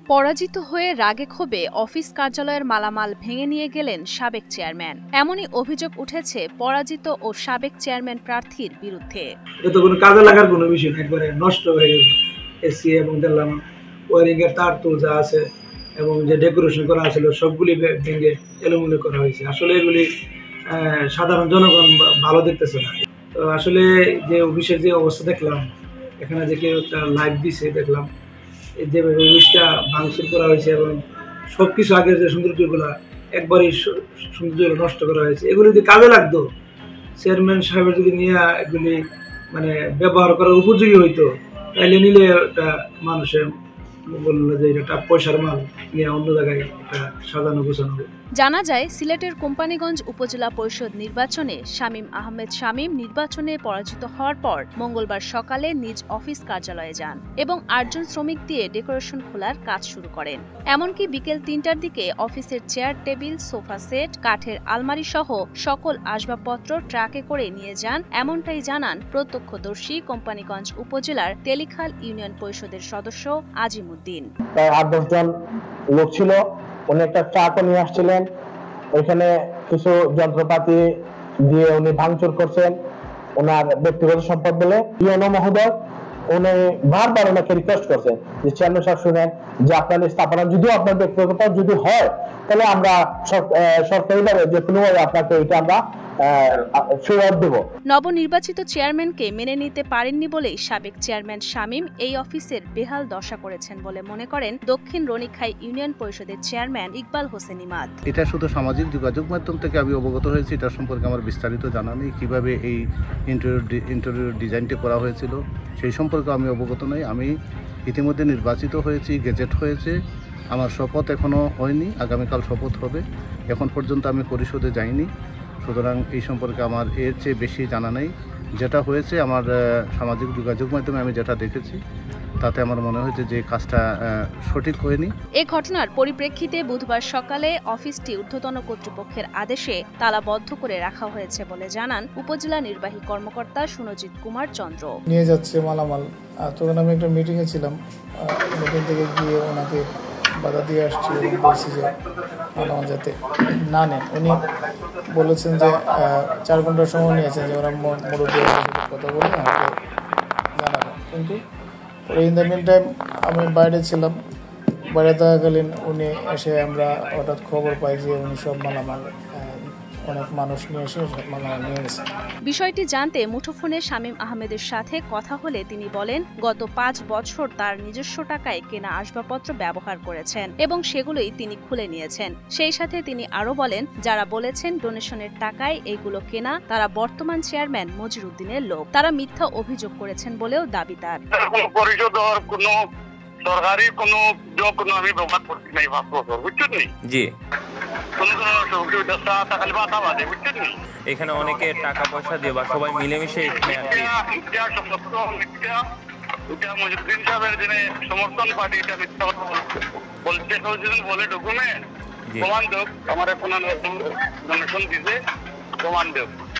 পরাজিত হয়ে রাগে ক্ষোভে অফিস কার্যালয়ের মালামাল ভেঙে নিয়ে গেলেন সাবেক চেয়ারম্যান। এমনই অভিযোগ উঠেছে পরাজিত ও সাবেক চেয়ারম্যান প্রার্থীর বিরুদ্ধে। এটা কোনো কাজে লাগার কোনো বিষয় না, একবারে নষ্ট হয়ে গেল। এসি এবং দেখলাম ওয়ারিং এর তার তো যা আছে এবং যে ডেকোরেশন করা ছিল সবগুলি ভেঙে এলোমেলো করা হয়েছে। আসলে এগুলি সাধারণ জনগণ ভালো দেখতেছে না। তো আসলে যে অফিসের যে অবস্থা দেখলাম, এখানে যে কেউ লাইভ দিছে দেখলাম, যেভাবে অফিসটা ভাঙচুর করা হয়েছে এবং সবকিছু আগের যে সৌন্দর্যগুলো একবারই সৌন্দর্য নষ্ট করা হয়েছে। এগুলি যদি কাজে লাগতো, চেয়ারম্যান সাহেবের যদি নিয়ে এগুলি মানে ব্যবহার করার উপযোগী হইতো, তাইলে নিলে একটা মানুষের বললো যে এটা পয়সার মাল নিয়ে অন্য জায়গায় একটা সাজানো গোছানো। জানা যায়, সিলেটের কোম্পানীগঞ্জ উপজেলা পরিষদ নির্বাচনে শামীম আহমেদ শামীম নির্বাচনে পরাজিত হওয়ার পর মঙ্গলবার সকালে নিজ অফিস কার্যালয়ে যান এবং 8 জন শ্রমিক দিয়ে ডেকোরেশন খোলার কাজ শুরু করেন। এমনকি বিকেল 3টার দিকে অফিসের চেয়ার টেবিল, সোফা সেট, কাঠের আলমারি সহ সকল আসবাবপত্র ট্রাকে করে নিয়ে যান, এমনটাই জানান প্রত্যক্ষদর্শী কোম্পানীগঞ্জ উপজেলার তেলিখাল ইউনিয়ন পরিষদের সদস্য আজিমউদ্দিন। প্রায় 8-10 জন লোক ছিল, উনি একটা ট্রাকও নিয়ে আসছিলেন। ওইখানে কিছু যন্ত্রপাতি দিয়ে উনি ভাঙচুর করছেন ওনার ব্যক্তিগত সম্পদ বলে। ইউনো মহোদয় উনি বারবার ওনাকে রিকোয়েস্ট করছেন যে চেয়ারম্যান সাহেব শুনেন যে আপনার স্থাপনা যদিও আপনার ব্যক্তিগত যদি হয়, তাহলে আমরা সরকারিভাবে যে কোনোভাবে আপনাকে এটা আমরা নবনির্বাচিত চেয়ারম্যানকে মেনে নিতে পারেননি বলেই সাবেক চেয়ারম্যান শামীম এই অফিসের বেহাল দশা করেছেন বলে মনে করেন দক্ষিণ রনিখাই ইউনিয়ন পরিষদের চেয়ারম্যান ইকবাল হোসেন ইমাদ। এটা শুধু সামাজিক যোগাযোগ মাধ্যম থেকে আমি অবগত হয়েছি, এটা সম্পর্কে আমার বিস্তারিত জানা নেই। কিভাবে এই ইন্টেরিয়র ডিজাইনটি করা হয়েছিল সেই সম্পর্কে আমি অবগত নই। আমি ইতিমধ্যে নির্বাচিত হয়েছি, গেজেট হয়েছে, আমার শপথ এখনো হয়নি, আগামীকাল শপথ হবে। এখন পর্যন্ত আমি পরিষদে যাইনি, সুতরাং এই সম্পর্কে আমার এর চেয়ে বেশি জানা নেই। যেটা হয়েছে আমার সামাজিক যোগাযোগ মাধ্যমে আমি যেটা দেখেছি, তাতে আমার মনে হয়েছে যে কাজটা সঠিক হয়নি। এই ঘটনার পরিপ্রেক্ষিতে বুধবার সকালে অফিসটি ঊর্ধ্বতন কর্তৃপক্ষের আদেশে তালাবদ্ধ করে রাখা হয়েছে বলে জানান উপজেলা নির্বাহী কর্মকর্তা সুনজিৎ কুমার চন্দ্র। নিয়ে যাচ্ছে মালামাল। তখন আমি একটা মিটিংয়ে ছিলাম, মিটিং থেকে গিয়ে ওনাকে বাধা দিয়ে আসছি এবং বলছি যে মালামাল যাতে না নেন। উনি বলেছেন যে 4 ঘন্টার সময় নিয়েছেন যে ওরা মুরব্বী কথা বলে আমাকে জানাবেন। কিন্তু ইন দ্য মিন টাইম আমি বাইরে ছিলাম, বাইরে থাকাকালীন উনি এসে আমরা হঠাৎ খবর পাই যে উনি সব মালামাল অনেক মানুষ নিয়ে এসে মালামাল নিয়ে গেছে। বিষয়টি জানতে মুঠোফোনে শামীম আহমেদের সাথে কথা হলে তিনি বলেন, গত 5 বছর তার নিজস্ব টাকায় কেনা আসবাবপত্র ব্যবহার করেছেন এবং সেগুলোই তিনি খুলে নিয়েছেন। সেই সাথে তিনি আরো বলেন, যারা বলেছেন ডোনেশনের টাকায় এইগুলো কেনা, তারা বর্তমান চেয়ারম্যান মজির উদ্দিনের লোক। তারা মিথ্যা অভিযোগ করেছেন বলেও দাবি তার। সরকারি কোনো আমি ব্যবহার করছি নাই 5 বছর, বুঝছেন নি? জি। এখানে অনেকে টাকা পয়সা দিয়ে বা সবাই মিলেমিশে এখানে আর কি মজিউদ্দিন সাহেবের যিনি সমর্থন পার্টি এটা মিথ্যা কথা বলছে বলে ডকুমেন্ট প্রমাণ দেব, আমার এখন ডোনেশন দিতে প্রমাণ দেব।